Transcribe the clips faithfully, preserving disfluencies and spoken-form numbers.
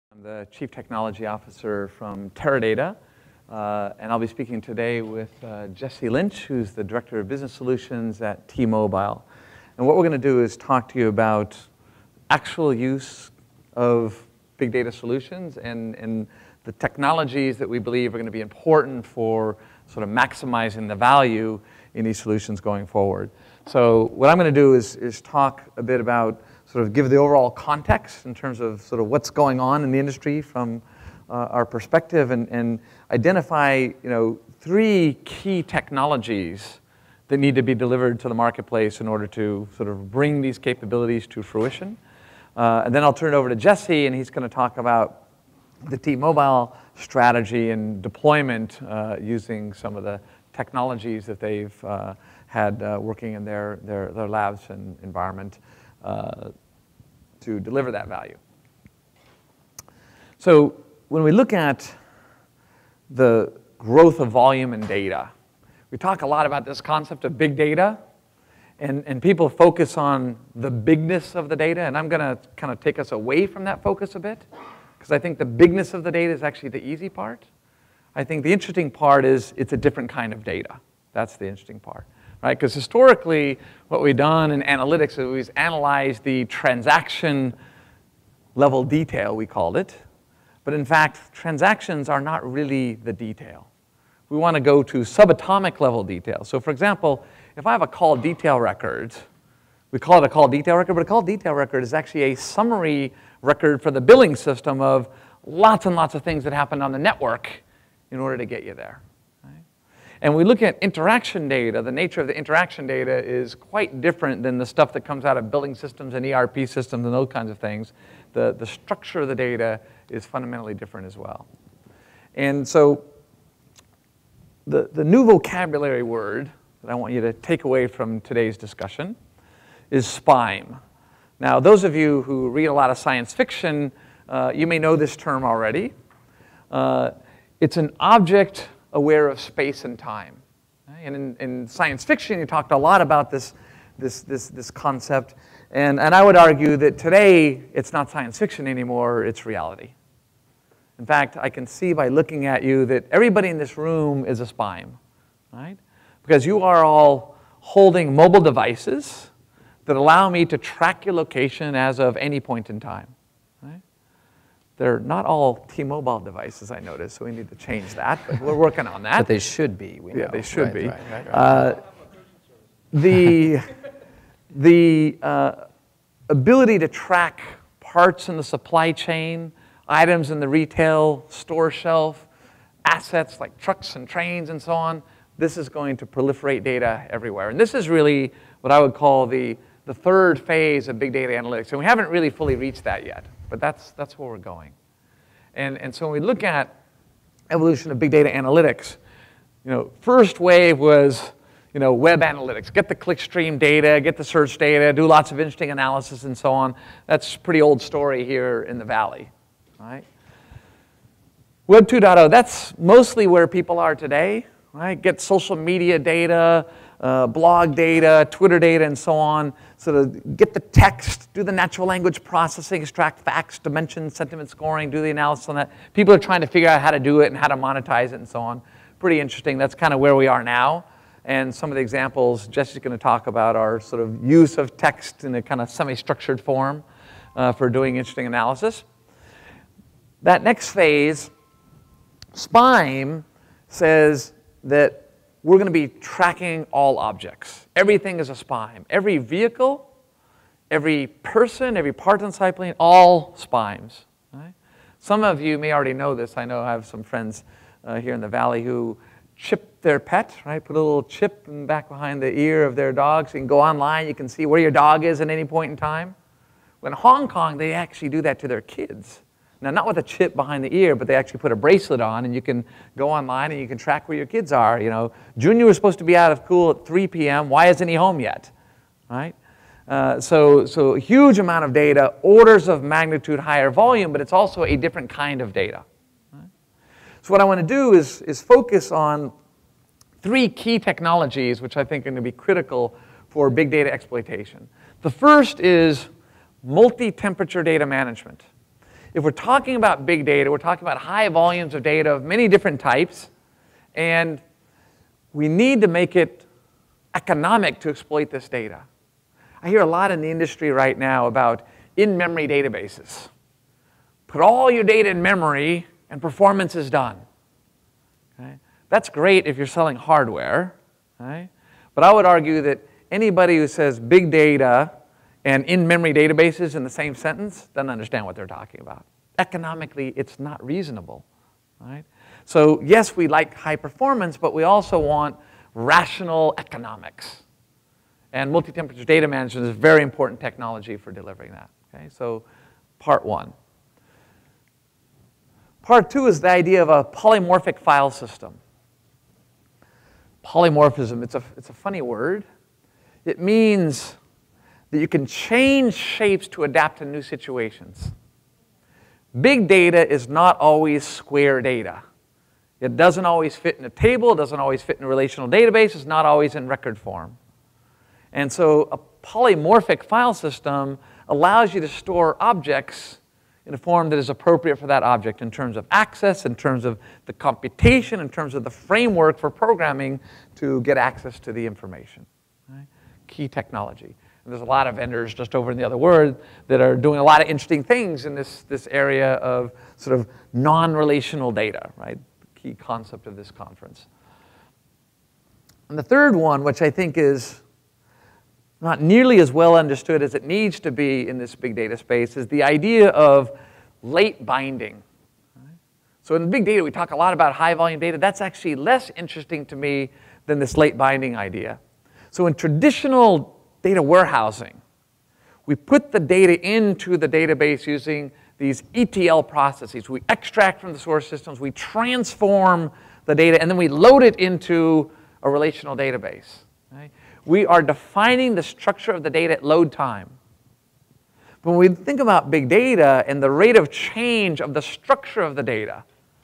I'm the Chief Technology Officer from Teradata, uh, and I'll be speaking today with uh, Jesse Lynch, who's the Director of Business Solutions at T-Mobile. And what we're going to do is talk to you about actual use of big data solutions and, and the technologies that we believe are going to be important for sort of maximizing the value in these solutions going forward. So what I'm going to do is, is talk a bit about sort of give the overall context in terms of sort of what's going on in the industry from uh, our perspective and, and identify, you know, three key technologies that need to be delivered to the marketplace in order to sort of bring these capabilities to fruition. Uh, and then I'll turn it over to Jesse, and he's going to talk about the T-Mobile strategy and deployment uh, using some of the technologies that they've uh, had uh, working in their, their, their labs and environment. Uh, to deliver that value. So when we look at the growth of volume and data, we talk a lot about this concept of big data, and, and people focus on the bigness of the data, and I'm going to kind of take us away from that focus a bit, because I think the bigness of the data is actually the easy part. I think the interesting part is it's a different kind of data. That's the interesting part. Right? Because historically, what we've done in analytics is we've analyzed the transaction level detail, we called it. But in fact, transactions are not really the detail. We want to go to subatomic level detail. So for example, if I have a call detail record, we call it a call detail record, but a call detail record is actually a summary record for the billing system of lots and lots of things that happened on the network in order to get you there. And we look at interaction data. The nature of the interaction data is quite different than the stuff that comes out of billing systems and E R P systems and those kinds of things. The, the structure of the data is fundamentally different as well. And so the, the new vocabulary word that I want you to take away from today's discussion is SPIME. Now, those of you who read a lot of science fiction, uh, you may know this term already. Uh, it's an object aware of space and time. And in, in science fiction, you talked a lot about this, this, this, this concept. And, and I would argue that today, it's not science fiction anymore, it's reality. In fact, I can see by looking at you that everybody in this room is a SPIME, right? Because you are all holding mobile devices that allow me to track your location as of any point in time. They're not all T-Mobile devices, I noticed, so we need to change that, but we're working on that. But they should be, we know. Yeah, they should right, be. Right, right, right. Uh, the the uh, ability to track parts in the supply chain, items in the retail store shelf, assets like trucks and trains and so on, this is going to proliferate data everywhere. And this is really what I would call the, the third phase of big data analytics. And we haven't really fully reached that yet. But that's, that's where we're going. And, and so when we look at evolution of big data analytics, you know, first wave was, you know, web analytics. Get the clickstream data, get the search data, do lots of interesting analysis and so on. That's a pretty old story here in the Valley, right? Web two point oh, that's mostly where people are today, right? Get social media data, uh, blog data, Twitter data, and so on. Sort of get the text, do the natural language processing, extract facts, dimensions, sentiment scoring, do the analysis on that. People are trying to figure out how to do it and how to monetize it and so on. Pretty interesting. That's kind of where we are now. And some of the examples Jesse's going to talk about are sort of use of text in a kind of semi-structured form uh, for doing interesting analysis. That next phase, SPIME, says that we're going to be tracking all objects. Everything is a SPIME. Every vehicle, every person, every part on site plane, all SPIMEs. Right? Some of you may already know this. I know I have some friends uh, here in the Valley who chip their pet, right? Put a little chip in back behind the ear of their dog so you can go online. You can see where your dog is at any point in time. Well, in Hong Kong, they actually do that to their kids. Now, not with a chip behind the ear, but they actually put a bracelet on, and you can go online and you can track where your kids are. You know, Junior was supposed to be out of school at three p m Why isn't he home yet? Right? Uh, so, so a huge amount of data, orders of magnitude higher volume, but it's also a different kind of data. Right? So what I want to do is, is focus on three key technologies which I think are going to be critical for big data exploitation. The first is multi-temperature data management. if we're talking about big data, we're talking about high volumes of data of many different types, and we need to make it economic to exploit this data. I hear a lot in the industry right now about in-memory databases. Put all your data in memory, and performance is done. Okay? That's great if you're selling hardware. Right? But I would argue that anybody who says big data and in-memory databases in the same sentence doesn't understand what they're talking about. Economically, it's not reasonable. Right? So yes, we like high performance, but we also want rational economics. And multi-temperature data management is a very important technology for delivering that. Okay? So part one. Part two is the idea of a polymorphic file system. Polymorphism, it's a, it's a funny word. It means that you can change shapes to adapt to new situations. Big data is not always square data. It doesn't always fit in a table, it doesn't always fit in a relational database, it's not always in record form. And so a polymorphic file system allows you to store objects in a form that is appropriate for that object in terms of access, in terms of the computation, in terms of the framework for programming to get access to the information. Right? Key technology. And there's a lot of vendors just over in the other world that are doing a lot of interesting things in this, this area of sort of non-relational data, right? The key concept of this conference. And the third one, which I think is not nearly as well understood as it needs to be in this big data space, is the idea of late binding. Right? So in big data, we talk a lot about high volume data. That's actually less interesting to me than this late binding idea. So in traditional data warehousing, we put the data into the database using these E T L processes. We extract from the source systems, we transform the data, and then we load it into a relational database. Right? We are defining the structure of the data at load time. But when we think about big data and the rate of change of the structure of the data,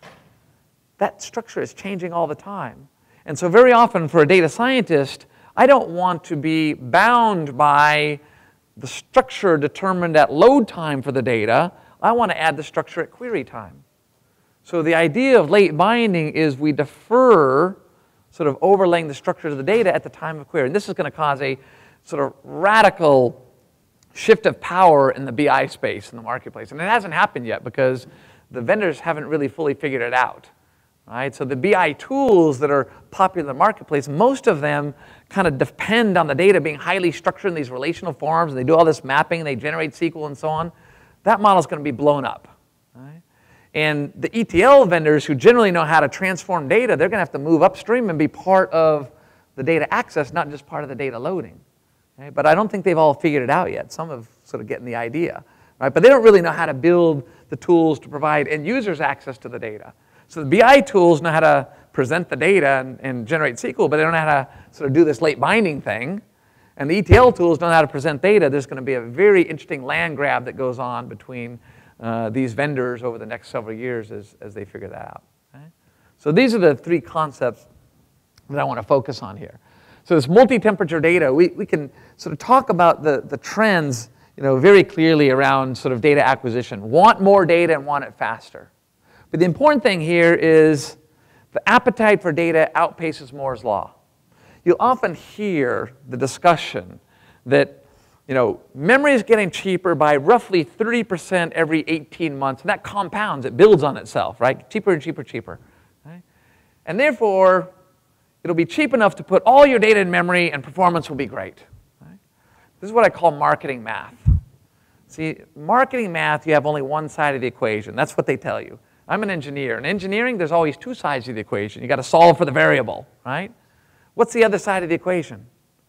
that structure is changing all the time. And so very often for a data scientist, I don't want to be bound by the structure determined at load time for the data. I want to add the structure at query time. So the idea of late binding is we defer sort of overlaying the structure of the data at the time of query. And this is going to cause a sort of radical shift of power in the B I space in the marketplace. And it hasn't happened yet because the vendors haven't really fully figured it out. Right? So the B I tools that are popular in the marketplace, most of them kind of depend on the data being highly structured in these relational forms, and they do all this mapping, and they generate S Q L and so on. That model is going to be blown up. Right? And the E T L vendors who generally know how to transform data, they're going to have to move upstream and be part of the data access, not just part of the data loading. Okay? But I don't think they've all figured it out yet. Some have sort of getting the idea. Right? But they don't really know how to build the tools to provide end users access to the data. So the B I tools know how to present the data and, and generate S Q L, but they don't know how to sort of do this late binding thing. And the E T L tools don't know how to present data. There's going to be a very interesting land grab that goes on between uh, these vendors over the next several years as, as they figure that out. Okay? So these are the three concepts that I want to focus on here. So this multi-temperature data, we, we can sort of talk about the, the trends you know, very clearly around sort of data acquisition. Want more data and want it faster. But the important thing here is the appetite for data outpaces Moore's law. You'll often hear the discussion that you know, memory is getting cheaper by roughly thirty percent every eighteen months, and that compounds, it builds on itself, right? Cheaper and cheaper, cheaper. Right? And therefore, it'll be cheap enough to put all your data in memory and performance will be great. Right? This is what I call marketing math. See, marketing math, you have only one side of the equation. That's what they tell you. I'm an engineer. In engineering, there's always two sides of the equation. You've got to solve for the variable, right? What's the other side of the equation?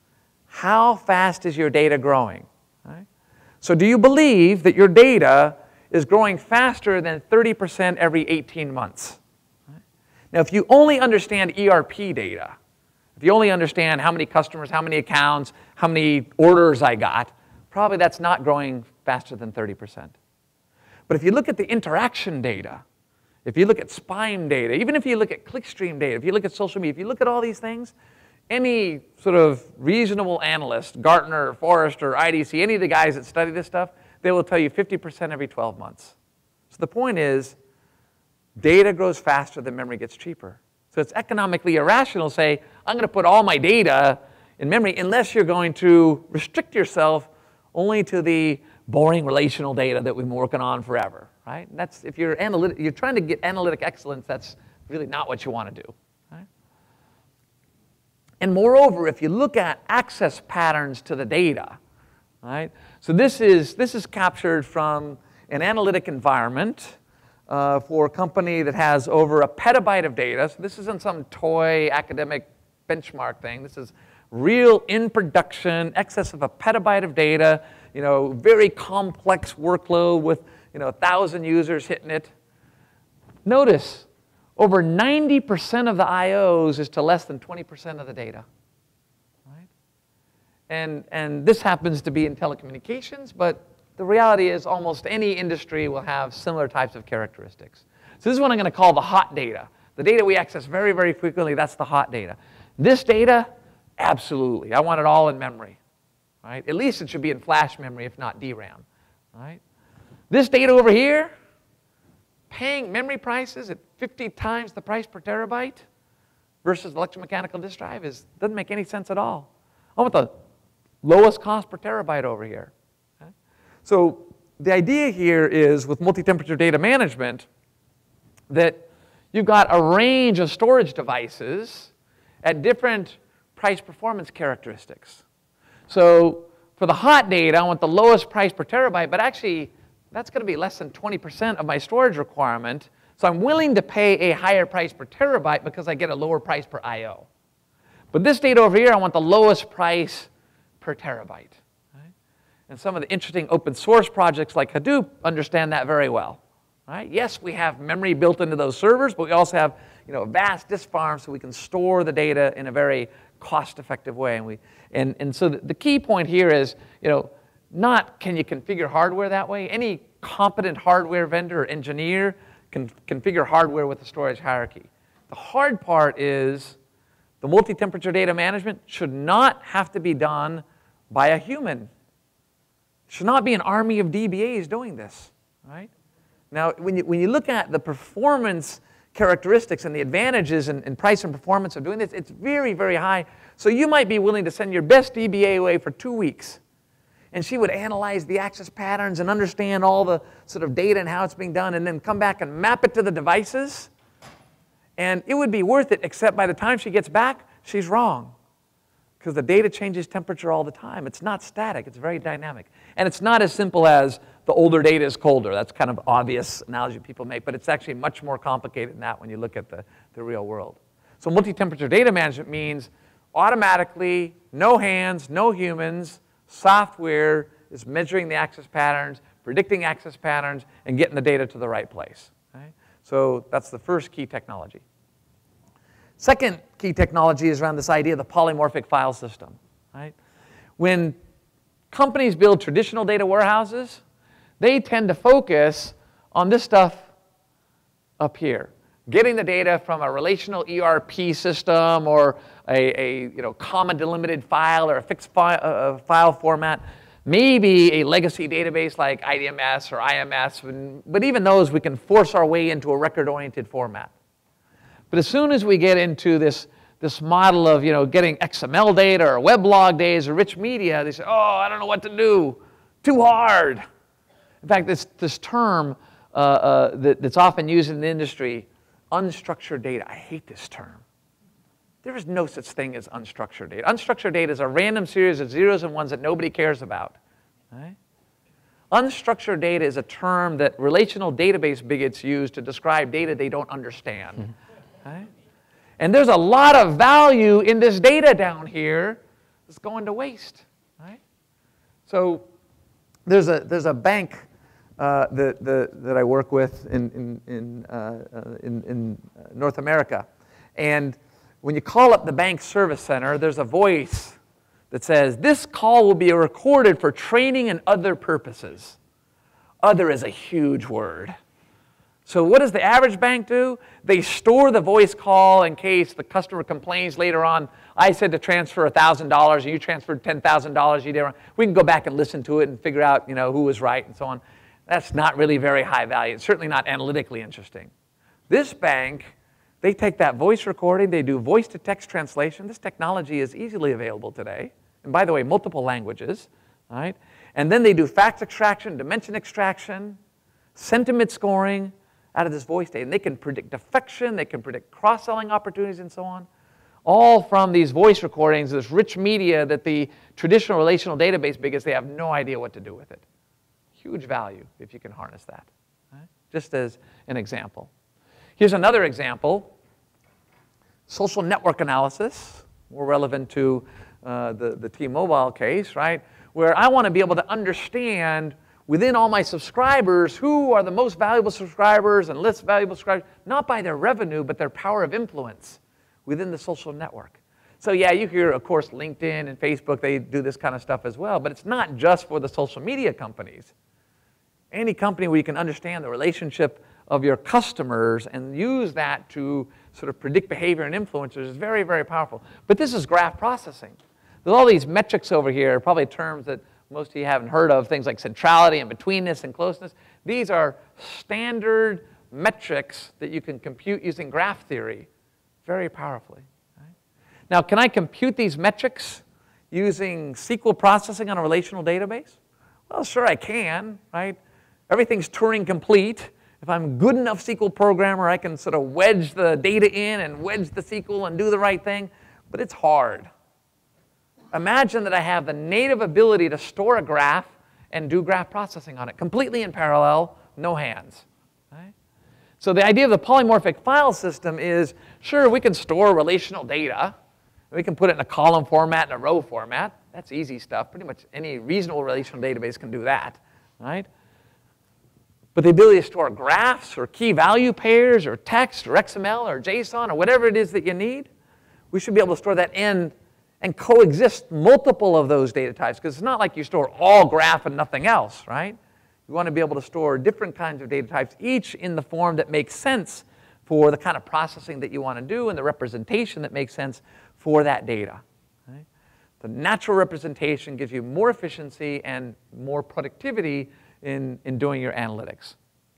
How fast is your data growing? Right? So do you believe that your data is growing faster than thirty percent every eighteen months? Right? Now, if you only understand E R P data, if you only understand how many customers, how many accounts, how many orders I got, probably that's not growing faster than thirty percent. But if you look at the interaction data, if you look at SPIME data, even if you look at clickstream data, if you look at social media, if you look at all these things, any sort of reasonable analyst, Gartner, Forrester, I D C, any of the guys that study this stuff, they will tell you fifty percent every twelve months. So the point is, data grows faster than memory gets cheaper. So it's economically irrational to say, I'm going to put all my data in memory unless you're going to restrict yourself only to the boring relational data that we've been working on forever, right? And that's, if you're, analytic, you're trying to get analytic excellence, that's really not what you want to do, right? And moreover, if you look at access patterns to the data, right? So this is, this is captured from an analytic environment uh, for a company that has over a petabyte of data. So this isn't some toy academic benchmark thing. This is real in production, excess of a petabyte of data, you know, very complex workload with, you know, a thousand users hitting it. Notice, over ninety percent of the I Os is to less than twenty percent of the data. Right? And, and this happens to be in telecommunications, but the reality is almost any industry will have similar types of characteristics. So this is what I'm going to call the hot data. The data we access very, very frequently, that's the hot data. This data, absolutely. I want it all in memory. Right? At least it should be in flash memory, if not D RAM. Right? This data over here, paying memory prices at fifty times the price per terabyte versus electromechanical disk drive is, doesn't make any sense at all. I want the lowest cost per terabyte over here. Okay? So the idea here is with multi-temperature data management that you've got a range of storage devices at different price performance characteristics. So for the hot data, I want the lowest price per terabyte, but actually that's going to be less than twenty percent of my storage requirement. So I'm willing to pay a higher price per terabyte because I get a lower price per I O. But this data over here, I want the lowest price per terabyte. Right? And some of the interesting open source projects like Hadoop understand that very well. Right? Yes, we have memory built into those servers, but we also have, you know, a vast disk farm so we can store the data in a very cost-effective way. And, we, and, and so the, the key point here is, you know, not can you configure hardware that way. Any competent hardware vendor or engineer can configure hardware with the storage hierarchy. The hard part is the multi-temperature data management should not have to be done by a human. It should not be an army of D B As doing this. Right? Now, when you, when you look at the performance characteristics and the advantages in, in price and performance of doing this, it's very, very high. So you might be willing to send your best D B A away for two weeks. And she would analyze the access patterns and understand all the sort of data and how it's being done, and then come back and map it to the devices. And it would be worth it, except by the time she gets back, she's wrong. Because the data changes temperature all the time. It's not static. It's very dynamic. And it's not as simple as the older data is colder. That's kind of obvious analogy people make, but it's actually much more complicated than that when you look at the, the real world. So multi-temperature data management means automatically, no hands, no humans, software is measuring the access patterns, predicting access patterns, and getting the data to the right place. Okay? So that's the first key technology. Second key technology is around this idea of the polymorphic file system. Right? When companies build traditional data warehouses, they tend to focus on this stuff up here. Getting the data from a relational E R P system or a, a you know, comma delimited file or a fixed fi uh, file format, maybe a legacy database like I D M S or I M S, but even those we can force our way into a record-oriented format. But as soon as we get into this, this model of you know, getting X M L data or weblog data or rich media, they say, oh, I don't know what to do. Too hard. In fact, this, this term uh, uh, that, that's often used in the industry, unstructured data. I hate this term. There is no such thing as unstructured data. Unstructured data is a random series of zeros and ones that nobody cares about. Right? Unstructured data is a term that relational database bigots use to describe data they don't understand. Mm-hmm. Right? And there's a lot of value in this data down here that's going to waste. Right? So there's a, there's a bank Uh, that, that, that I work with in, in, in, uh, uh, in, in North America. And when you call up the bank service center, there's a voice that says, this call will be recorded for training and other purposes. Other is a huge word. So what does the average bank do? They store the voice call in case the customer complains later on, I said to transfer one thousand dollars and you transferred ten thousand dollars. You did wrong. We can go back and listen to it and figure out you know, who was right and so on. That's not really very high value. It's certainly not analytically interesting. This bank, they take that voice recording, they do voice-to-text translation. This technology is easily available today. And by the way, multiple languages, right? And then they do fact extraction, dimension extraction, sentiment scoring out of this voice data. And they can predict defection, they can predict cross-selling opportunities and so on, all from these voice recordings, this rich media that the traditional relational database, because they have no idea what to do with it. Huge value if you can harness that, right? Just as an example. Here's another example. Social network analysis, more relevant to uh, the, the T-Mobile case, right? Where I want to be able to understand within all my subscribers who are the most valuable subscribers and least valuable subscribers, not by their revenue, but their power of influence within the social network. So yeah, you hear, of course, LinkedIn and Facebook, they do this kind of stuff as well, but it's not just for the social media companies. Any company where you can understand the relationship of your customers and use that to sort of predict behavior and influencers is very, very powerful. But this is graph processing. There's all these metrics over here, probably terms that most of you haven't heard of, things like centrality and betweenness and closeness. These are standard metrics that you can compute using graph theory very powerfully. Right? Now, can I compute these metrics using S Q L processing on a relational database? Well, sure I can, right? Everything's Turing complete. If I'm a good enough S Q L programmer, I can sort of wedge the data in and wedge the S Q L and do the right thing, but it's hard. Imagine that I have the native ability to store a graph and do graph processing on it, completely in parallel, no hands. Right? So the idea of the polymorphic file system is, sure, we can store relational data. We can put it in a column format and a row format. That's easy stuff. Pretty much any reasonable relational database can do that. Right? But the ability to store graphs or key value pairs or text or X M L or JSON or whatever it is that you need, we should be able to store that in and coexist multiple of those data types, because it's not like you store all graph and nothing else, right? You want to be able to store different kinds of data types, each in the form that makes sense for the kind of processing that you want to do and the representation that makes sense for that data. Right? The natural representation gives you more efficiency and more productivity in, in doing your analytics.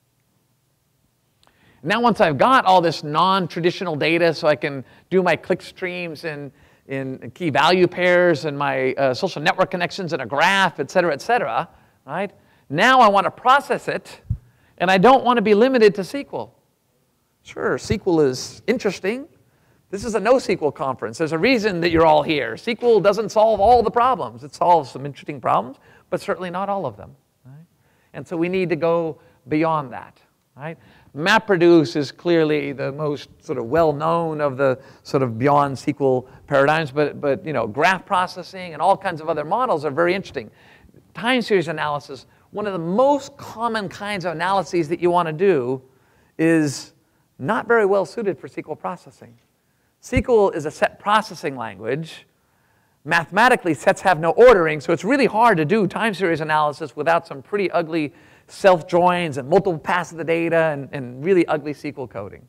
Now once I've got all this non-traditional data, so I can do my click streams and in key value pairs and my uh, social network connections in a graph, et cetera, et cetera, right? Now I want to process it, and I don't want to be limited to S Q L. Sure, S Q L is interesting. This is a no S Q L conference. There's a reason that you're all here. S Q L doesn't solve all the problems. It solves some interesting problems, but certainly not all of them. Right? And so we need to go beyond that. Right? MapReduce is clearly the most sort of well-known of the sort of beyond S Q L paradigms, but, but you know, graph processing and all kinds of other models are very interesting. Time series analysis, one of the most common kinds of analyses that you want to do is not very well suited for S Q L processing. S Q L is a set processing language. Mathematically, sets have no ordering, so it's really hard to do time series analysis without some pretty ugly self-joins and multiple passes of the data and, and really ugly S Q L coding.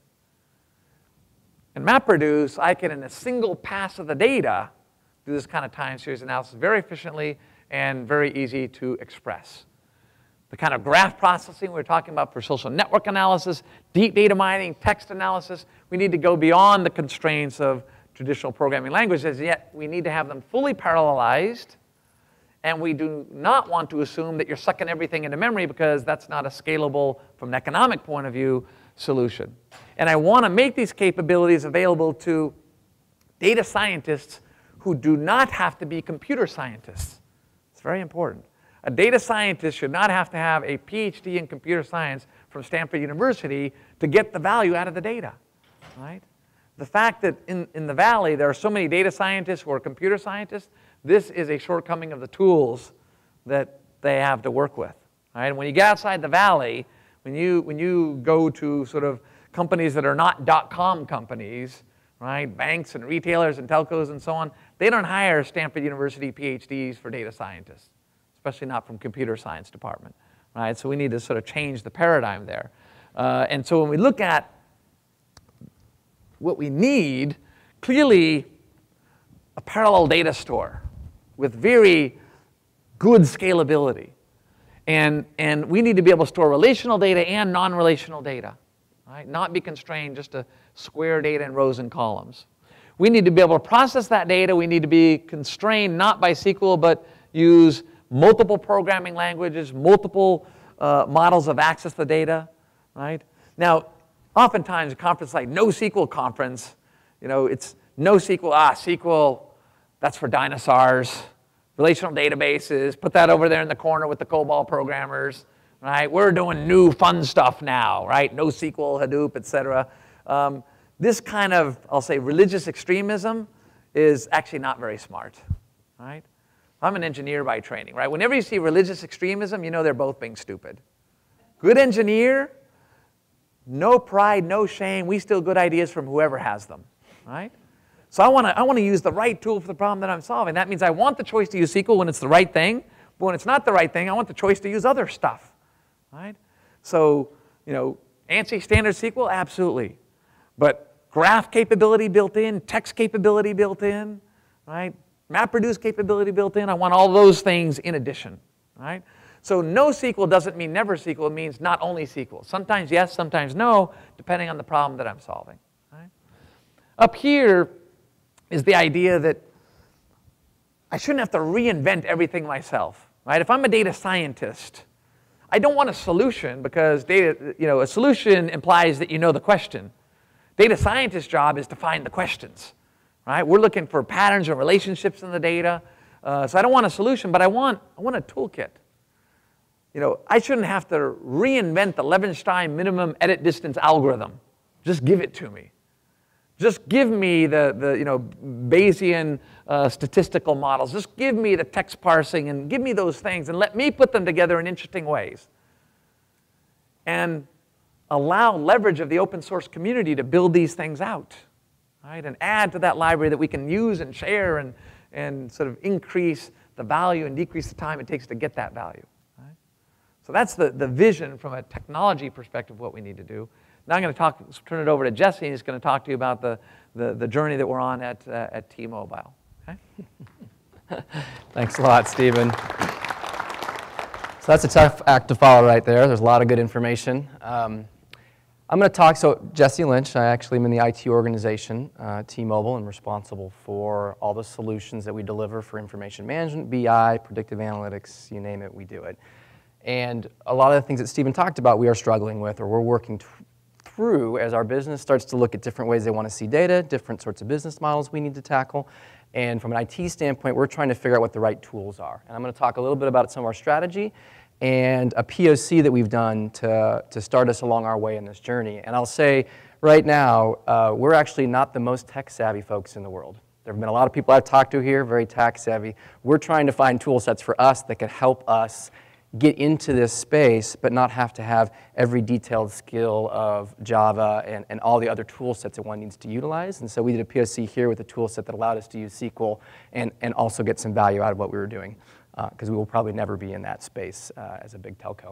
In MapReduce, I can, in a single pass of the data, do this kind of time series analysis very efficiently and very easy to express. The kind of graph processing we're talking about for social network analysis, deep data mining, text analysis, we need to go beyond the constraints of traditional programming languages, yet we need to have them fully parallelized. And we do not want to assume that you're sucking everything into memory, because that's not a scalable, from an economic point of view, solution. And I want to make these capabilities available to data scientists who do not have to be computer scientists. It's very important. A data scientist should not have to have a PhD in computer science from Stanford University to get the value out of the data. Right? The fact that in, in the Valley there are so many data scientists who are computer scientists, this is a shortcoming of the tools that they have to work with. Right? And when you get outside the Valley, when you, when you go to sort of companies that are not dot-com companies, right, banks and retailers and telcos and so on, they don't hire Stanford University PhDs for data scientists, especially not from computer science department. Right? So we need to sort of change the paradigm there. Uh, and so when we look at what we need, clearly a parallel data store with very good scalability. And, and we need to be able to store relational data and non-relational data, right? Not be constrained just to square data in rows and columns. We need to be able to process that data. We need to be constrained not by S Q L, but use multiple programming languages, multiple uh, models of access to data, right? Now, oftentimes a conference like no S Q L conference, you know, it's no S Q L, ah, S Q L, that's for dinosaurs, relational databases, put that over there in the corner with the COBOL programmers, right? We're doing new fun stuff now, right? No S Q L, Hadoop, et cetera. Um, this kind of, I'll say, religious extremism is actually not very smart, right? I'm an engineer by training, right? Whenever you see religious extremism, you know they're both being stupid. Good engineer, no pride, no shame. We steal good ideas from whoever has them, right? So I want to I want to use the right tool for the problem that I'm solving. That means I want the choice to use S Q L when it's the right thing, but when it's not the right thing, I want the choice to use other stuff, right? So, you know, ANSI standard S Q L, absolutely. But graph capability built in, text capability built in, right? MapReduce capability built in. I want all those things in addition, right? So no S Q L doesn't mean never S Q L. It means not only S Q L. Sometimes yes, sometimes no, depending on the problem that I'm solving, right? Up here is the idea that I shouldn't have to reinvent everything myself, right? If I'm a data scientist, I don't want a solution because data, you know, a solution implies that you know the question. Data scientist's job is to find the questions, right? We're looking for patterns and relationships in the data. Uh, so I don't want a solution, but I want, I want a toolkit. You know, I shouldn't have to reinvent the Levenstein minimum edit distance algorithm. Just give it to me. Just give me the, the you know, Bayesian uh, statistical models. Just give me the text parsing and give me those things and let me put them together in interesting ways. And allow leverage of the open source community to build these things out, right? And add to that library that we can use and share and, and sort of increase the value and decrease the time it takes to get that value, right? So that's the, the vision from a technology perspective of what we need to do. Now I'm going to talk, turn it over to Jesse, and he's going to talk to you about the, the, the journey that we're on at, uh, at T-Mobile. Okay? Thanks a lot, Stephen. So that's a tough act to follow right there. There's a lot of good information. Um, I'm going to talk, so Jesse Lynch, I actually am in the I T organization, uh, T-Mobile, and responsible for all the solutions that we deliver for information management, B I, predictive analytics, you name it, we do it. And a lot of the things that Stephen talked about we are struggling with or we're working through as our business starts to look at different ways they want to see data, different sorts of business models we need to tackle. And from an I T standpoint, we're trying to figure out what the right tools are. And I'm going to talk a little bit about some of our strategy and a P O C that we've done to, to start us along our way in this journey. And I'll say right now, uh, we're actually not the most tech-savvy folks in the world. There have been a lot of people I've talked to here, very tech-savvy. We're trying to find tool sets for us that can help us get into this space, but not have to have every detailed skill of Java and, and all the other tool sets that one needs to utilize. And so we did a P O C here with a tool set that allowed us to use S Q L and, and also get some value out of what we were doing, because uh, we will probably never be in that space uh, as a big telco.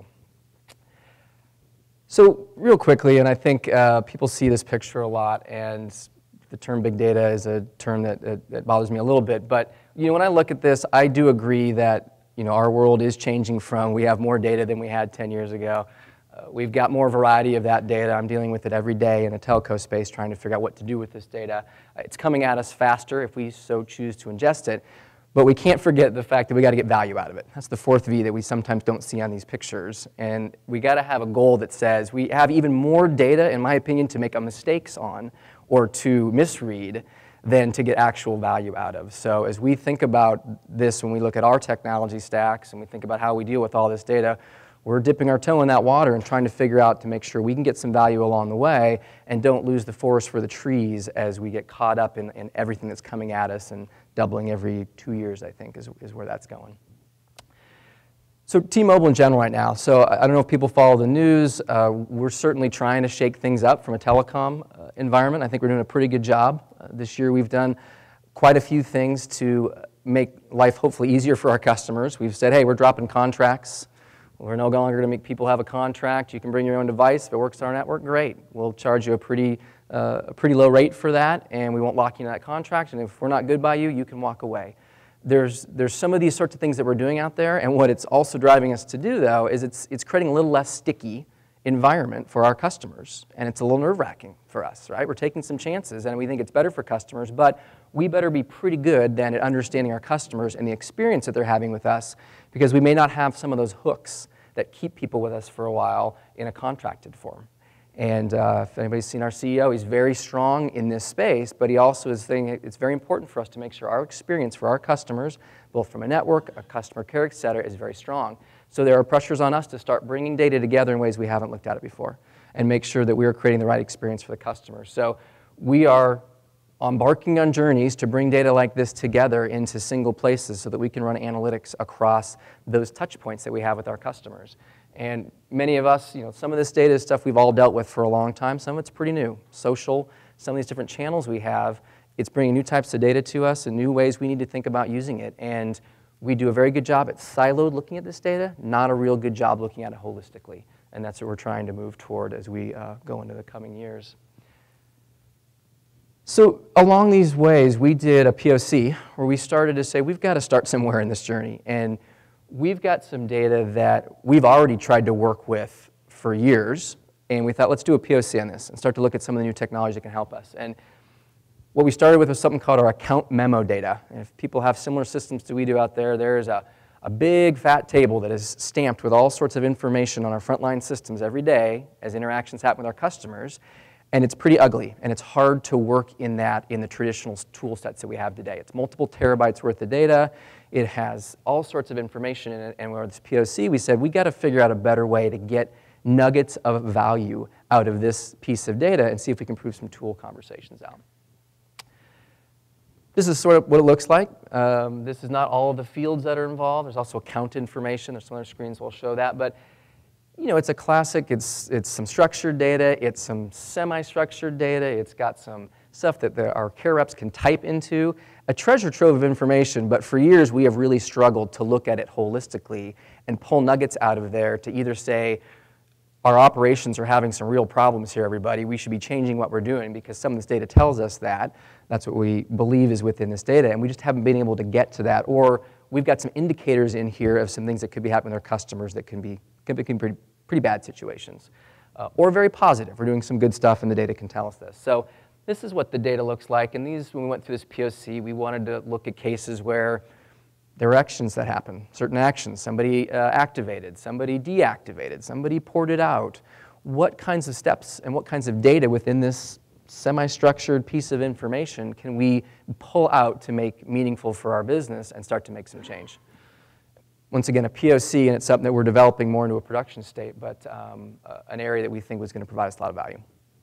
So real quickly, and I think uh, people see this picture a lot, and the term big data is a term that, that, that bothers me a little bit. But you know, when I look at this, I do agree that you know, our world is changing from we have more data than we had ten years ago. Uh, we've got more variety of that data. I'm dealing with it every day in the telco space trying to figure out what to do with this data. Uh, it's coming at us faster if we so choose to ingest it. But we can't forget the fact that we got to get value out of it. That's the fourth V that we sometimes don't see on these pictures. And we got to have a goal that says we have even more data, in my opinion, to make a mistakes on or to misread than to get actual value out of. So as we think about this, when we look at our technology stacks and we think about how we deal with all this data, we're dipping our toe in that water and trying to figure out to make sure we can get some value along the way and don't lose the forest for the trees as we get caught up in, in everything that's coming at us and doubling every two years, I think, is, is where that's going. So T-Mobile in general right now. So I don't know if people follow the news. Uh, we're certainly trying to shake things up from a telecom uh, environment. I think we're doing a pretty good job. Uh, this year we've done quite a few things to make life hopefully easier for our customers. We've said, hey, we're dropping contracts. We're no longer going to make people have a contract. You can bring your own device. If it works on our network, great. We'll charge you a pretty, uh, a pretty low rate for that, and we won't lock you into that contract. And if we're not good by you, you can walk away. there's, there's some of these sorts of things that we're doing out there, and what it's also driving us to do, though, is it's, it's creating a little less sticky environment for our customers, and it's a little nerve-wracking for us, right? We're taking some chances, and we think it's better for customers, but we better be pretty good then at understanding our customers and the experience that they're having with us, because we may not have some of those hooks that keep people with us for a while in a contracted form. And uh, if anybody's seen our C E O, he's very strong in this space, but he also is saying it's very important for us to make sure our experience for our customers, both from a network, a customer care, et cetera, is very strong. So there are pressures on us to start bringing data together in ways we haven't looked at it before and make sure that we are creating the right experience for the customer. So we are embarking on journeys to bring data like this together into single places so that we can run analytics across those touch points that we have with our customers. And many of us, you know, some of this data is stuff we've all dealt with for a long time. Some of it's pretty new. Social, some of these different channels we have, it's bringing new types of data to us and new ways we need to think about using it. And we do a very good job at siloed looking at this data, not a real good job looking at it holistically. And that's what we're trying to move toward as we uh, go into the coming years. So along these ways, we did a P O C where we started to say, we've got to start somewhere in this journey. And we've got some data that we've already tried to work with for years, and we thought, let's do a P O C on this and start to look at some of the new technology that can help us. And what we started with was something called our account memo data. And if people have similar systems to we do out there, there's a, a big fat table that is stamped with all sorts of information on our frontline systems every day as interactions happen with our customers. And it's pretty ugly, and it's hard to work in that in the traditional tool sets that we have today. It's multiple terabytes worth of data. It has all sorts of information in it, and with this P O C, we said we got to figure out a better way to get nuggets of value out of this piece of data and see if we can prove some tool conversations out. This is sort of what it looks like. Um, this is not all of the fields that are involved. There's also account information. There's some other screens will show that, but you know, it's a classic. It's, it's some structured data. It's some semi-structured data. It's got some stuff that the, our care reps can type into. A treasure trove of information, but for years we have really struggled to look at it holistically and pull nuggets out of there to either say, our operations are having some real problems here, everybody. We should be changing what we're doing because some of this data tells us that. That's what we believe is within this data, and we just haven't been able to get to that. Or we've got some indicators in here of some things that could be happening with our customers that can be, can be pretty, pretty bad situations. Uh, or very positive. We're doing some good stuff, and the data can tell us this. So this is what the data looks like. And these, when we went through this P O C, we wanted to look at cases where there were actions that happened, certain actions. Somebody uh, activated, somebody deactivated, somebody ported out. What kinds of steps and what kinds of data within this semi-structured piece of information can we pull out to make meaningful for our business and start to make some change? Once again, a P O C, and it's something that we're developing more into a production state, but um, uh, an area that we think was going to provide us a lot of value.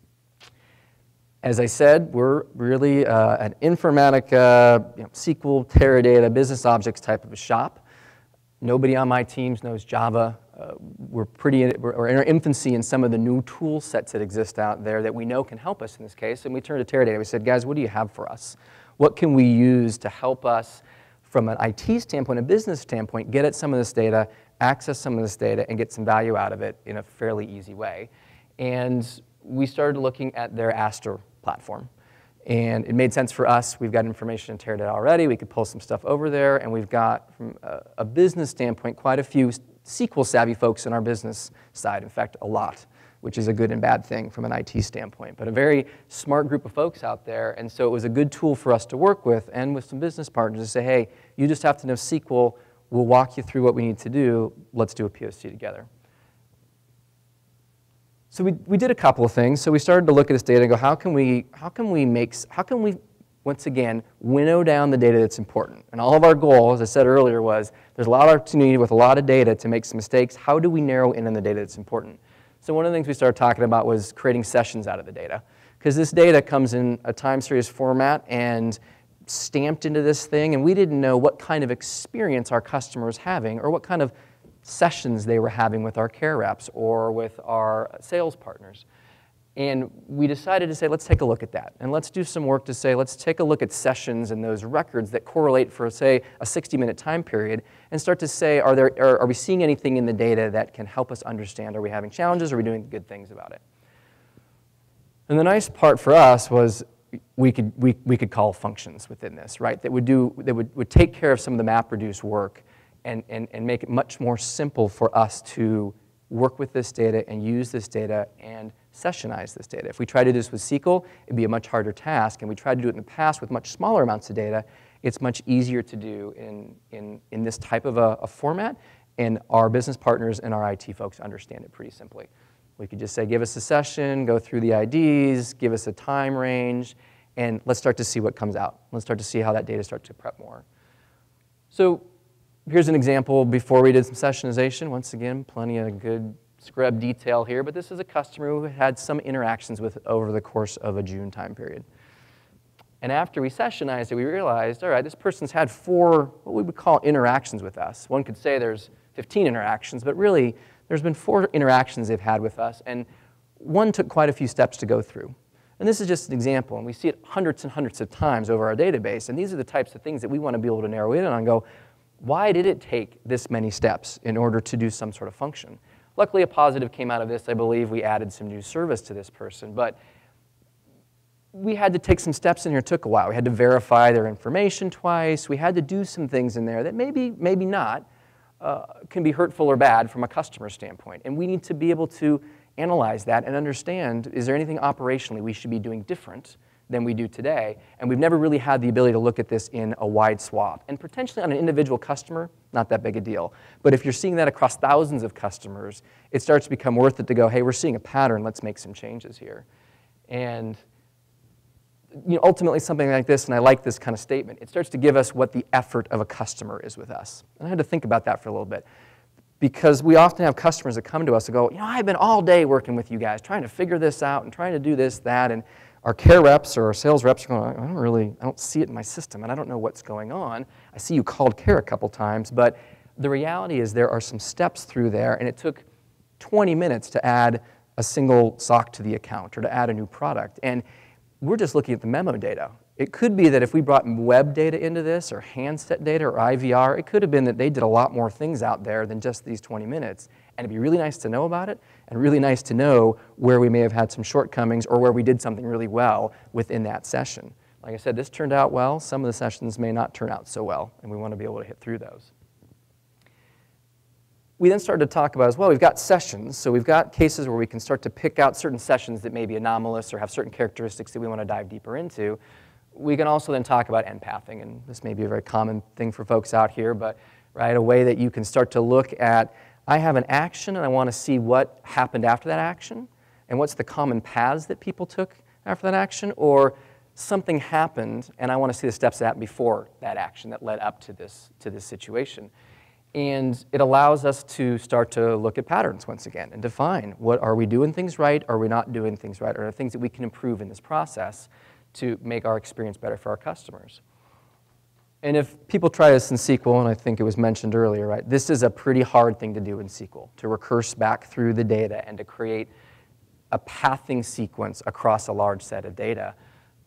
As I said, we're really uh, an Informatica, you know, S Q L, Teradata, business objects type of a shop. Nobody on my teams knows Java. Uh, we're pretty, we're in our infancy in some of the new tool sets that exist out there that we know can help us in this case. And we turned to Teradata. We said, guys, what do you have for us? What can we use to help us from an I T standpoint, a business standpoint, get at some of this data, access some of this data, and get some value out of it in a fairly easy way? And we started looking at their Aster platform. And it made sense for us. We've got information in Teradata already. We could pull some stuff over there. And we've got, from a, a business standpoint, quite a few S Q L-savvy folks in our business side. In fact, a lot, which is a good and bad thing from an I T standpoint. But a very smart group of folks out there. And so it was a good tool for us to work with and with some business partners to say, hey, you just have to know S Q L. We'll walk you through what we need to do. Let's do a P O C together. So we, we did a couple of things. So we started to look at this data and go, how can we, how can we make, how can we, once again, winnow down the data that's important? And all of our goal, as I said earlier, was there's a lot of opportunity with a lot of data to make some mistakes. How do we narrow in on the data that's important? So one of the things we started talking about was creating sessions out of the data. Because this data comes in a time series format and stamped into this thing, and we didn't know what kind of experience our customer was having or what kind of sessions they were having with our care reps or with our sales partners. And we decided to say, let's take a look at that. And let's do some work to say, let's take a look at sessions and those records that correlate for, say, a sixty minute time period and start to say, are, there, are, are we seeing anything in the data that can help us understand? Are we having challenges? Are we doing good things about it? And the nice part for us was, we could, we, we could call functions within this, right? That would, do, that would, would take care of some of the MapReduce work and, and, and make it much more simple for us to work with this data and use this data and sessionize this data. If we try to do this with S Q L, it'd be a much harder task, and we tried to do it in the past with much smaller amounts of data. It's much easier to do in, in, in this type of a, a format, and our business partners and our I T folks understand it pretty simply. We could just say, give us a session, go through the I Ds, give us a time range, and let's start to see what comes out. Let's start to see how that data starts to prep more. So here's an example before we did some sessionization. Once again, plenty of good scrub detail here, but this is a customer who had some interactions with over the course of a June time period. And after we sessionized it, we realized, all right, this person's had four, what we would call interactions with us. One could say there's fifteen interactions, but really, there's been four interactions they've had with us, and one took quite a few steps to go through. And this is just an example, and we see it hundreds and hundreds of times over our database, and these are the types of things that we want to be able to narrow in on and go, why did it take this many steps in order to do some sort of function? Luckily, a positive came out of this. I believe we added some new service to this person, but we had to take some steps in here. It took a while. We had to verify their information twice. We had to do some things in there that maybe, maybe not, uh, can be hurtful or bad from a customer standpoint. And we need to be able to analyze that and understand, is there anything operationally we should be doing different than we do today? And we've never really had the ability to look at this in a wide swath. And potentially on an individual customer, not that big a deal. But if you're seeing that across thousands of customers, it starts to become worth it to go, hey, we're seeing a pattern, let's make some changes here. And you know, ultimately something like this, and I like this kind of statement, it starts to give us what the effort of a customer is with us. And I had to think about that for a little bit. Because we often have customers that come to us and go, you know, I've been all day working with you guys, trying to figure this out and trying to do this, that, and our care reps or our sales reps are going, I don't really, I don't see it in my system, and I don't know what's going on. I see you called care a couple times, but the reality is there are some steps through there, and it took twenty minutes to add a single S O C to the account or to add a new product. And we're just looking at the memo data. It could be that if we brought web data into this or handset data or I V R, it could have been that they did a lot more things out there than just these twenty minutes. And it'd be really nice to know about it and really nice to know where we may have had some shortcomings or where we did something really well within that session. Like I said, this turned out well. Some of the sessions may not turn out so well, and we want to be able to hit through those. We then started to talk about as well, we've got sessions, so we've got cases where we can start to pick out certain sessions that may be anomalous or have certain characteristics that we want to dive deeper into. We can also then talk about empathing, and this may be a very common thing for folks out here, but right, a way that you can start to look at, I have an action and I want to see what happened after that action, and what's the common paths that people took after that action, or something happened and I want to see the steps that happened before that action that led up to this, to this situation. And it allows us to start to look at patterns once again and define, what are we doing things right, are we not doing things right, are there things that we can improve in this process to make our experience better for our customers. And if people try this in S Q L, and I think it was mentioned earlier, right, this is a pretty hard thing to do in S Q L, to recurse back through the data and to create a pathing sequence across a large set of data.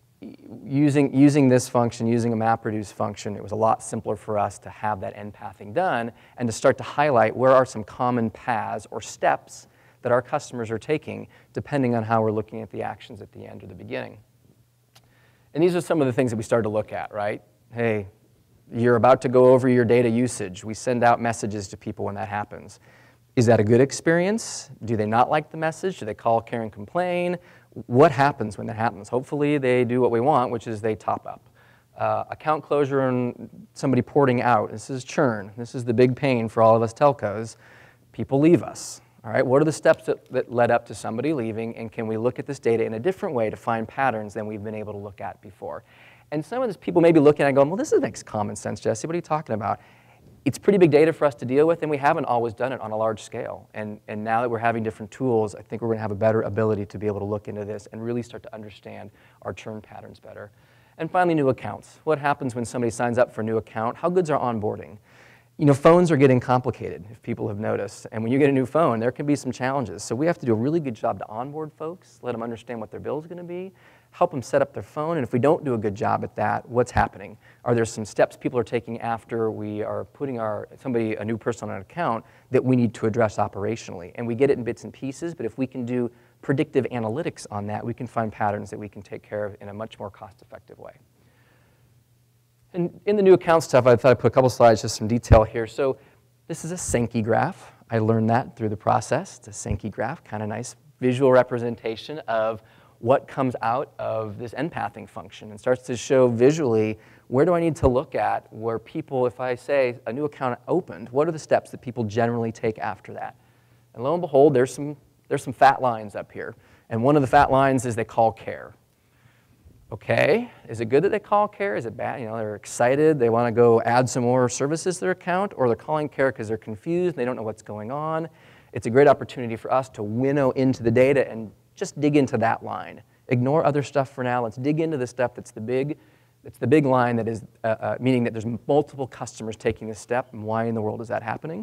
Using, using this function, using a MapReduce function, it was a lot simpler for us to have that end pathing done and to start to highlight where are some common paths or steps that our customers are taking depending on how we're looking at the actions at the end or the beginning. And these are some of the things that we started to look at, right? Hey, you're about to go over your data usage. We send out messages to people when that happens. Is that a good experience? Do they not like the message? Do they call care and complain? What happens when that happens? Hopefully they do what we want, which is they top up. Uh, account closure and somebody porting out. This is churn. This is the big pain for all of us telcos. People leave us. All right, what are the steps that, that led up to somebody leaving, and can we look at this data in a different way to find patterns than we've been able to look at before? And some of these people may be looking at it going, well, this makes common sense, Jesse. What are you talking about? It's pretty big data for us to deal with, and we haven't always done it on a large scale. And, and now that we're having different tools, I think we're going to have a better ability to be able to look into this and really start to understand our churn patterns better. And finally, new accounts. What happens when somebody signs up for a new account? How good's our onboarding? You know, phones are getting complicated, if people have noticed. And when you get a new phone, there can be some challenges. So we have to do a really good job to onboard folks, let them understand what their bill is going to be, help them set up their phone. And if we don't do a good job at that, what's happening? Are there some steps people are taking after we are putting our somebody, a new person on an account, that we need to address operationally? And we get it in bits and pieces, but if we can do predictive analytics on that, we can find patterns that we can take care of in a much more cost-effective way. And in the new account stuff, I thought I'd put a couple slides, just some detail here. So this is a Sankey graph. I learned that through the process. It's a Sankey graph, kind of nice visual representation of what comes out of this end-pathing function, and starts to show visually where do I need to look at where people, if I say a new account opened, what are the steps that people generally take after that? And lo and behold, there's some, there's some fat lines up here. And one of the fat lines is they call care. Okay, is it good that they call care? Is it bad? You know, they're excited, they want to go add some more services to their account, or they're calling care because they're confused, they don't know what's going on. It's a great opportunity for us to winnow into the data and just dig into that line. Ignore other stuff for now. Let's dig into the stuff that's the big, that's the big line that is, uh, uh, meaning that there's multiple customers taking this step, and why in the world is that happening?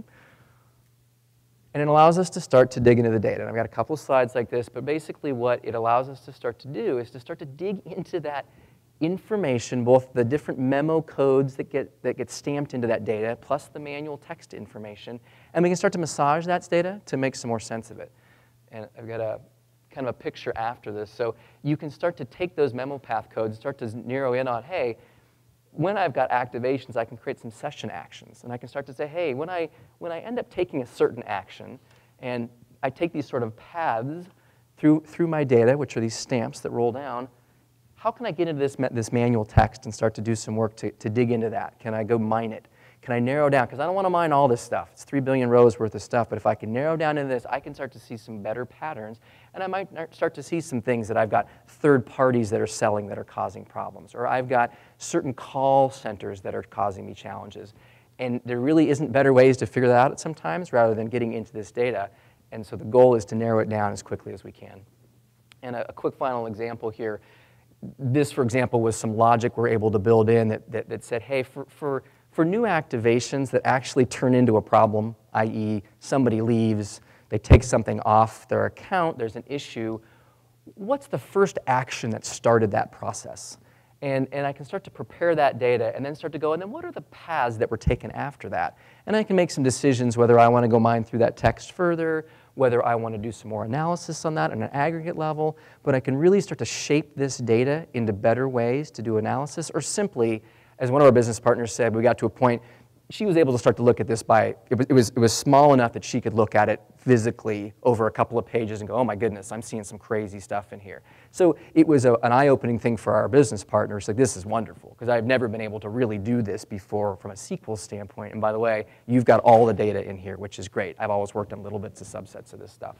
And it allows us to start to dig into the data. And I've got a couple of slides like this, but basically what it allows us to start to do is to start to dig into that information, both the different memo codes that get, that get stamped into that data, plus the manual text information, and we can start to massage that data to make some more sense of it. And I've got a kind of a picture after this. So you can start to take those memo path codes, start to narrow in on, hey, when I've got activations, I can create some session actions. And I can start to say, hey, when I, when I end up taking a certain action, and I take these sort of paths through, through my data, which are these stamps that roll down, how can I get into this, this manual text and start to do some work to, to dig into that? Can I go mine it? Can I narrow down? Because I don't want to mine all this stuff. It's three billion rows worth of stuff, but if I can narrow down into this, I can start to see some better patterns, and I might start to see some things that I've got third parties that are selling that are causing problems, or I've got certain call centers that are causing me challenges. And there really isn't better ways to figure that out sometimes rather than getting into this data. And so the goal is to narrow it down as quickly as we can. And a, a quick final example here. This, for example, was some logic we're able to build in that, that, that said, hey, for, for For new activations that actually turn into a problem, that is somebody leaves, they take something off their account, there's an issue, what's the first action that started that process? And, and I can start to prepare that data and then start to go, and then what are the paths that were taken after that? And I can make some decisions whether I want to go mine through that text further, whether I want to do some more analysis on that on an aggregate level, but I can really start to shape this data into better ways to do analysis, or simply, as one of our business partners said, we got to a point, she was able to start to look at this by, it was, it was, it was small enough that she could look at it physically over a couple of pages and go, oh my goodness, I'm seeing some crazy stuff in here. So it was a, an eye-opening thing for our business partners, like this is wonderful, because I've never been able to really do this before from a S Q L standpoint. And by the way, you've got all the data in here, which is great. I've always worked on little bits of subsets of this stuff.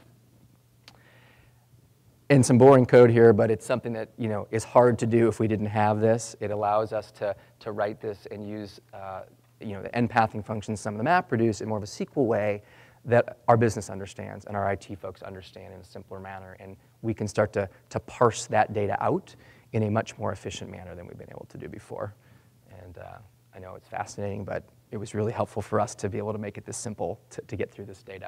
And some boring code here, but it's something that, you know, is hard to do if we didn't have this. It allows us to, to write this and use uh, you know, the end-pathing functions, some of the MapReduce in more of a S Q L way that our business understands and our I T folks understand in a simpler manner. And we can start to, to parse that data out in a much more efficient manner than we've been able to do before. And uh, I know it's fascinating, but it was really helpful for us to be able to make it this simple to, to get through this data.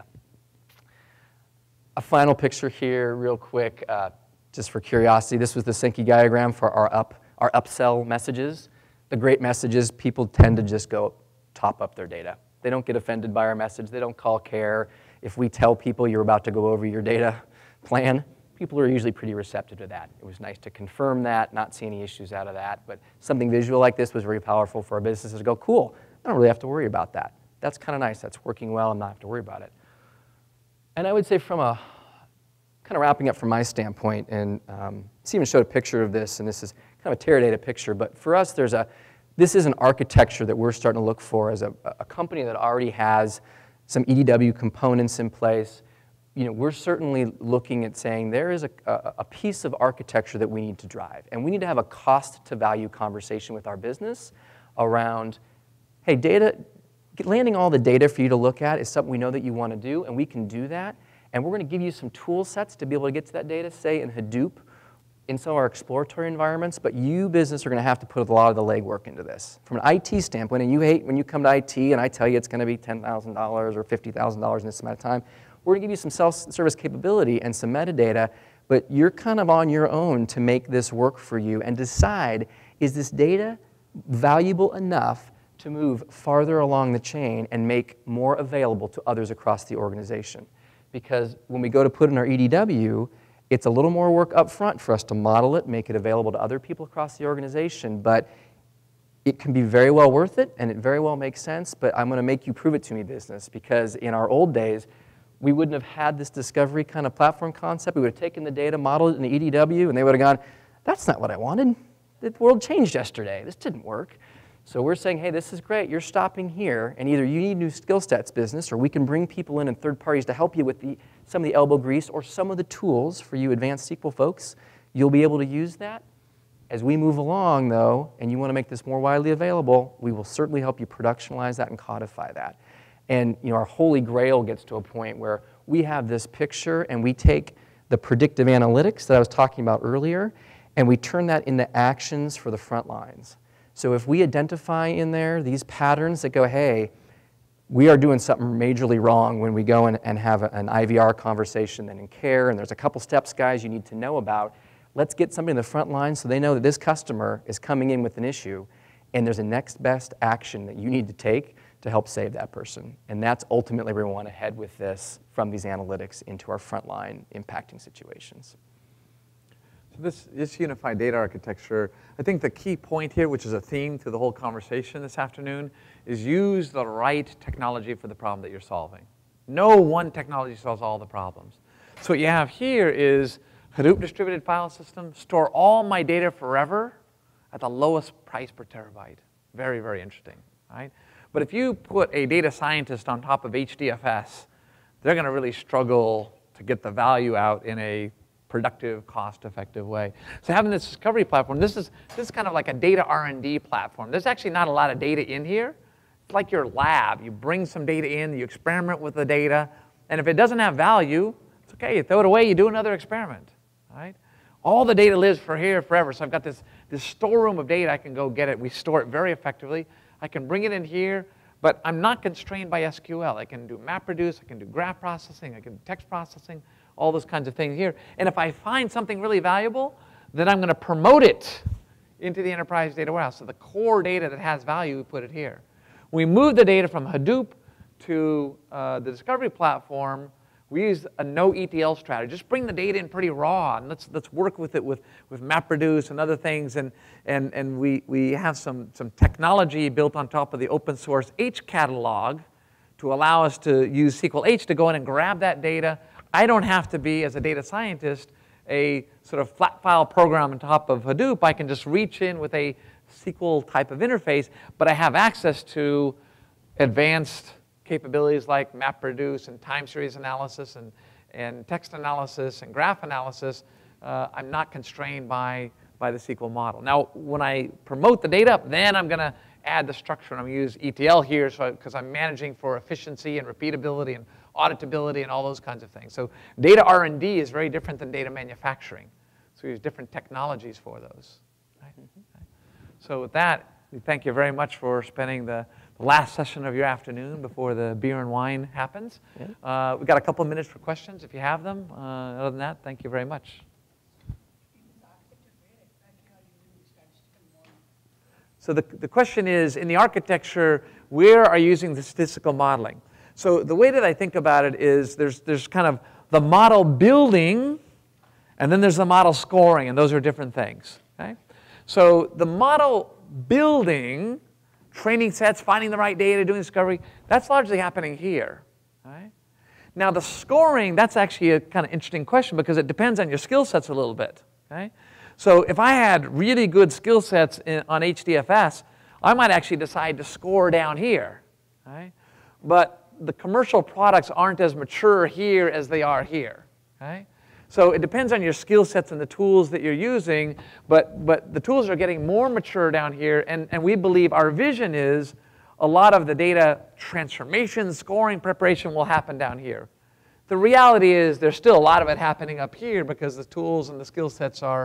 A final picture here, real quick, uh, just for curiosity. This was the Sankey diagram for our, up, our upsell messages. The great messages, people tend to just go top up their data. They don't get offended by our message. They don't call care. If we tell people you're about to go over your data plan, people are usually pretty receptive to that. It was nice to confirm that, not see any issues out of that. But something visual like this was very powerful for our businesses to go, cool, I don't really have to worry about that. That's kind of nice. That's working well and not have to worry about it. And I would say from a, kind of wrapping up from my standpoint, and um, Steven showed a picture of this, and this is kind of a Teradata picture, but for us, there's a, this is an architecture that we're starting to look for as a, a company that already has some E D W components in place. You know, we're certainly looking at saying there is a, a, a piece of architecture that we need to drive, and we need to have a cost to value conversation with our business around, hey, data, landing all the data for you to look at is something we know that you want to do, and we can do that. And we're going to give you some tool sets to be able to get to that data, say in Hadoop in some of our exploratory environments, but you business are going to have to put a lot of the legwork into this. From an I T standpoint, and you hate when you come to I T and I tell you it's going to be ten thousand dollars or fifty thousand dollars in this amount of time, we're going to give you some self-service capability and some metadata, but you're kind of on your own to make this work for you and decide, is this data valuable enough to move farther along the chain and make more available to others across the organization? Because when we go to put in our E D W, it's a little more work up front for us to model it, make it available to other people across the organization, but it can be very well worth it, and it very well makes sense, but I'm going to make you prove it to me, business, because in our old days, we wouldn't have had this discovery kind of platform concept. We would have taken the data, modeled it in the E D W, and they would have gone, that's not what I wanted. The world changed yesterday. This didn't work. So we're saying, hey, this is great. You're stopping here, and either you need new skill sets, business, or we can bring people in and third parties to help you with the, some of the elbow grease or some of the tools for you advanced S Q L folks. You'll be able to use that. As we move along, though, and you want to make this more widely available, we will certainly help you productionalize that and codify that. And you know, our holy grail gets to a point where we have this picture, and we take the predictive analytics that I was talking about earlier, and we turn that into actions for the front lines. So if we identify in there these patterns that go, hey, we are doing something majorly wrong when we go and, and have a, an I V R conversation and in care, and there's a couple steps, guys, you need to know about, let's get somebody in the front line so they know that this customer is coming in with an issue, and there's a next best action that you need to take to help save that person. And that's ultimately where we want to head with this, from these analytics into our frontline impacting situations. So this, this unified data architecture, I think the key point here, which is a theme through the whole conversation this afternoon, is use the right technology for the problem that you're solving. No one technology solves all the problems. So what you have here is Hadoop distributed file system, store all my data forever at the lowest price per terabyte. Very, very interesting, right? But if you put a data scientist on top of H D F S, they're going to really struggle to get the value out in a productive, cost-effective way. So having this discovery platform, this is, this is kind of like a data R and D platform. There's actually not a lot of data in here. It's like your lab. You bring some data in, you experiment with the data, and if it doesn't have value, it's okay. You throw it away, you do another experiment, right? All the data lives for here forever. So I've got this, this storeroom of data. I can go get it. We store it very effectively. I can bring it in here, but I'm not constrained by S Q L. I can do MapReduce, I can do graph processing, I can do text processing, all those kinds of things here. And if I find something really valuable, then I'm going to promote it into the enterprise data warehouse. So the core data that has value, we put it here. We move the data from Hadoop to uh, the discovery platform. We use a no E T L strategy. Just bring the data in pretty raw, and let's, let's work with it with, with MapReduce and other things. And, and, and we, we have some, some technology built on top of the open source H catalog to allow us to use S Q L H to go in and grab that data. I don't have to be, as a data scientist, a sort of flat file program on top of Hadoop. I can just reach in with a S Q L type of interface, but I have access to advanced capabilities like MapReduce and time series analysis and, and text analysis and graph analysis. Uh, I'm not constrained by, by the S Q L model. Now, when I promote the data up, then I'm going to add the structure, and I'm going to use E T L here because I'm managing for efficiency and repeatability and auditability and all those kinds of things. So data R and D is very different than data manufacturing. So we use different technologies for those. Right? Mm-hmm. So with that, we thank you very much for spending the the last session of your afternoon before the beer and wine happens. Yeah. Uh, we've got a couple of minutes for questions if you have them. Uh, other than that, thank you very much. So the, the question is, in the architecture, where are you using the statistical modeling? So the way that I think about it is there's, there's kind of the model building, and then there's the model scoring, and those are different things. Okay? So the model building, training sets, finding the right data, doing discovery, that's largely happening here. Right? Now the scoring, that's actually a kind of interesting question because it depends on your skill sets a little bit. Okay? So if I had really good skill sets in, on H D F S, I might actually decide to score down here. Right? But the commercial products aren't as mature here as they are here. Okay? So it depends on your skill sets and the tools that you're using, but, but the tools are getting more mature down here, and, and we believe our vision is a lot of the data transformation, scoring, preparation will happen down here. The reality is there's still a lot of it happening up here because the tools and the skill sets are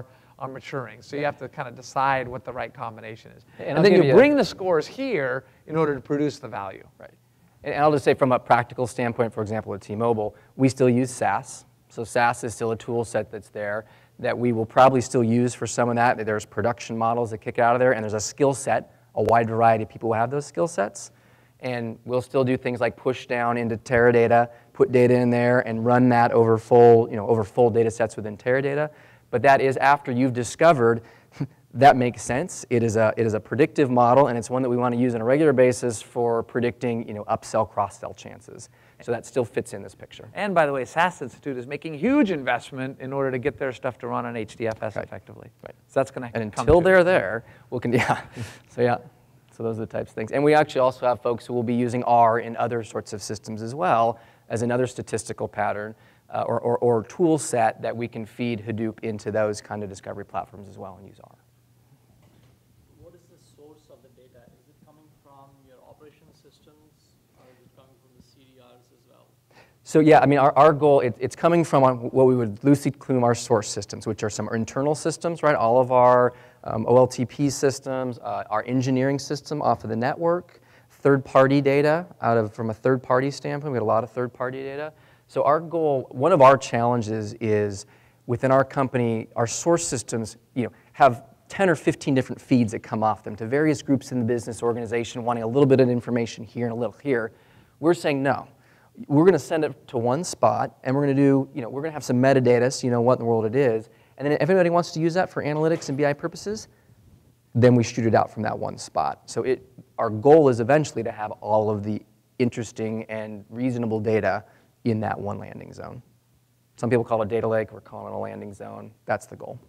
are maturing. So you have to kind of decide what the right combination is. And, And, I'll then give you you bring the scores here in order to produce the value. Right. And I'll just say from a practical standpoint, for example, at T-Mobile, we still use S A S. So S A S is still a tool set that's there that we will probably still use for some of that. There's production models that kick out of there, and there's a skill set, a wide variety of people who have those skill sets. And we'll still do things like push down into Teradata, put data in there, and run that over full, you know, over full data sets within Teradata. But that is after you've discovered that makes sense. It is a it is a predictive model, and it's one that we want to use on a regular basis for predicting, you know, upsell, cross-sell chances. So that still fits in this picture. And by the way, S A S Institute is making huge investment in order to get their stuff to run on H D F S right. effectively. Right. So that's going to And come until to. they're there, we'll can yeah. So yeah. So those are the types of things. And we actually also have folks who will be using R in other sorts of systems as well as another statistical pattern uh, or, or, or tool set that we can feed Hadoop into those kind of discovery platforms as well and use R. What is the source of the data? Is it coming from your operation systems or is it coming from the C D Rs as well? So yeah, I mean, our, our goal, it, it's coming from what we would loosely plume our source systems, which are some internal systems, right? All of our um, O L T P systems, uh, our engineering system off of the network, third-party data out of, from a third-party standpoint, we have a lot of third-party data. So our goal, one of our challenges is within our company, our source systems, you know, have ten or fifteen different feeds that come off them to various groups in the business organization wanting a little bit of information here and a little here. We're saying no. We're going to send it to one spot, and we're going to do, you know, we're going to have some metadata so you know what in the world it is. And then if anybody wants to use that for analytics and B I purposes, then we shoot it out from that one spot. So it, our goal is eventually to have all of the interesting and reasonable data in that one landing zone. Some people call it a data lake. We're calling it a landing zone. That's the goal.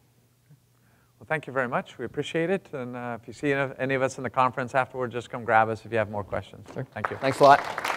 Well, thank you very much. We appreciate it. And uh, if you see any of us in the conference afterward, just come grab us if you have more questions. Sure. Thank you. Thanks a lot.